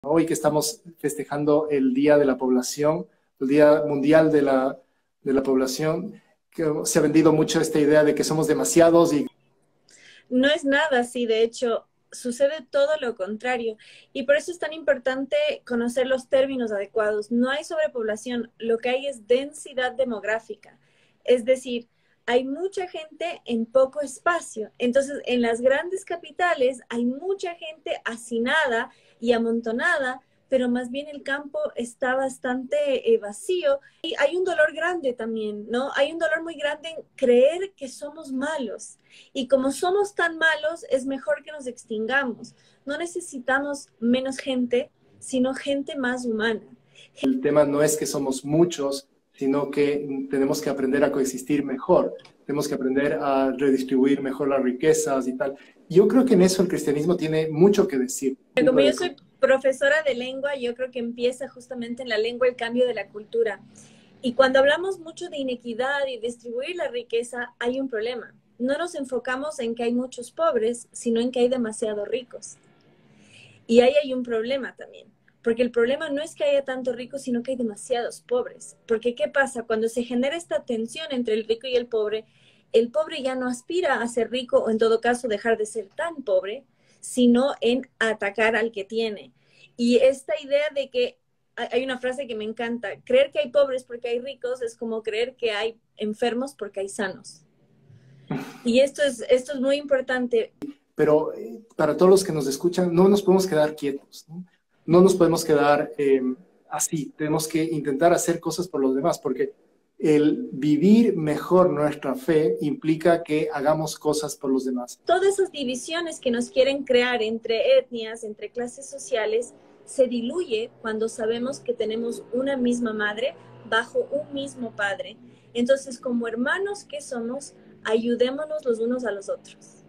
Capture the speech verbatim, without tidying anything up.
Hoy que estamos festejando el Día de la Población, el Día Mundial de la, de la Población, que se ha vendido mucho esta idea de que somos demasiados y... No es nada así, de hecho, sucede todo lo contrario. Y por eso es tan importante conocer los términos adecuados. No hay sobrepoblación, lo que hay es densidad demográfica. Es decir, hay mucha gente en poco espacio. Entonces, en las grandes capitales hay mucha gente hacinada y amontonada, pero más bien el campo está bastante eh, vacío. Y hay un dolor grande también, ¿no? Hay un dolor muy grande en creer que somos malos. Y como somos tan malos, es mejor que nos extingamos. No necesitamos menos gente, sino gente más humana. El tema no es que somos muchos, sino que tenemos que aprender a coexistir mejor. Tenemos que aprender a redistribuir mejor las riquezas y tal. Yo creo que en eso el cristianismo tiene mucho que decir. Como yo soy profesora de lengua, yo creo que empieza justamente en la lengua el cambio de la cultura. Y cuando hablamos mucho de inequidad y distribuir la riqueza, hay un problema. No nos enfocamos en que hay muchos pobres, sino en que hay demasiados ricos. Y ahí hay un problema también, porque el problema no es que haya tantos ricos, sino que hay demasiados pobres. Porque ¿qué pasa? Cuando se genera esta tensión entre el rico y el pobre, el pobre ya no aspira a ser rico o en todo caso dejar de ser tan pobre, sino en atacar al que tiene. Y esta idea de que hay una frase que me encanta, creer que hay pobres porque hay ricos es como creer que hay enfermos porque hay sanos. Y esto es, esto es muy importante. Pero eh, para todos los que nos escuchan, no nos podemos quedar quietos, ¿no? No nos podemos quedar eh, así. Tenemos que intentar hacer cosas por los demás, porque el vivir mejor nuestra fe implica que hagamos cosas por los demás. Todas esas divisiones que nos quieren crear entre etnias, entre clases sociales, se diluye cuando sabemos que tenemos una misma madre bajo un mismo padre. Entonces, como hermanos que somos, ayudémonos los unos a los otros.